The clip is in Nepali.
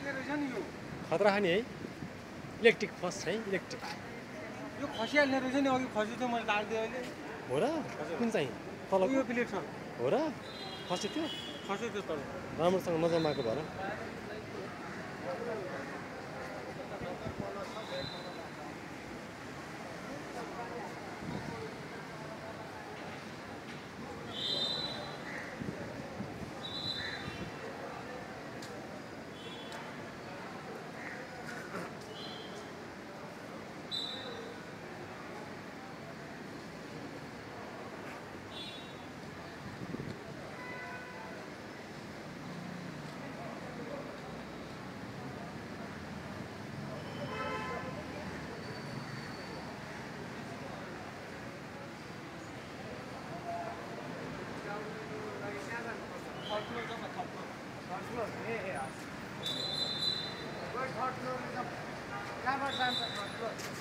खतरा खाने है इलेक्ट्रिक फर्स्ट है इलेक्ट्रिक यो खसिहाल्ने रहेछ नि अघि खसी थियो मैले लागिदिएँ अहिले हो र कुन चाहिँ तल यो प्लेट छ हो र खस्यो त्यो खस्यो त्यो तल राम्रोसँग नजमाएको भएर कहाँबाट जान्छ